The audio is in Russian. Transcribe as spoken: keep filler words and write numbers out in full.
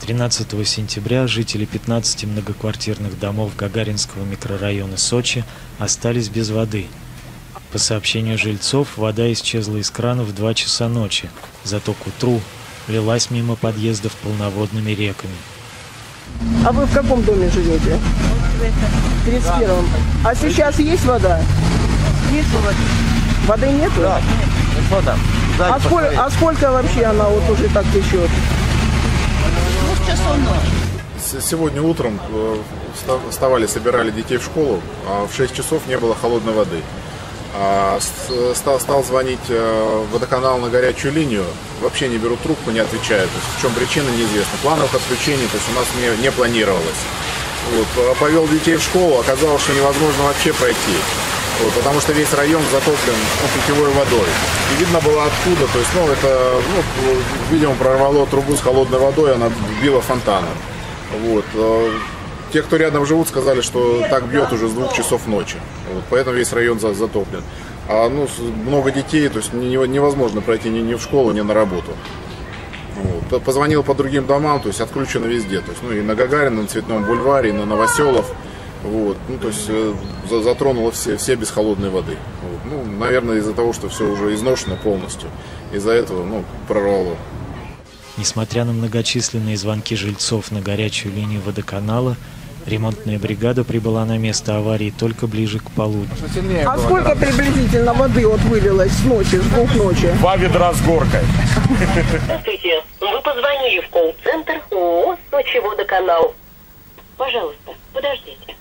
тринадцатого сентября жители пятнадцати многоквартирных домов Гагаринского микрорайона Сочи остались без воды. По сообщению жильцов, вода исчезла из кранов в два часа ночи, зато к утру лилась мимо подъездов полноводными реками. А вы в каком доме живете? В тридцать первом. А сейчас есть вода? Нет воды. Воды нету? Да, нет, вода. А сколько, а сколько вообще она вот уже так течет? Двух часов ночи. Сегодня утром вставали, собирали детей в школу, а в шесть часов не было холодной воды. Стал, стал звонить в водоканал на горячую линию, вообще не берут трубку, не отвечают. То есть, в чем причина, неизвестна. Плановых отключений то есть, у нас не, не планировалось. Вот. Повел детей в школу, оказалось, что невозможно вообще пройти. Вот, потому что весь район затоплен ну, питьевой водой. И видно было откуда, то есть, ну, это, ну, видимо, прорвало трубу с холодной водой, она била фонтаном. Вот. Те, кто рядом живут, сказали, что так бьет уже с двух часов ночи. Вот, поэтому весь район затоплен. А ну, много детей, то есть невозможно пройти ни, ни в школу, ни на работу. Вот. Позвонил по другим домам, то есть отключено везде. То есть, ну, и на Гагарина, на Цветном бульваре, и на Новоселов. Вот. Ну, то есть затронуло все, все без холодной воды. Вот. Ну, наверное, из-за того, что все уже изношено полностью. Из-за этого ну, прорвало. Несмотря на многочисленные звонки жильцов на горячую линию водоканала, ремонтная бригада прибыла на место аварии только ближе к полудню. А сколько приблизительно воды вот вылилось с ночи, с двух ночи? Два ведра с горкой. Здравствуйте. Вы позвонили в колл-центр ООО «Сочи водоканал». Пожалуйста, подождите.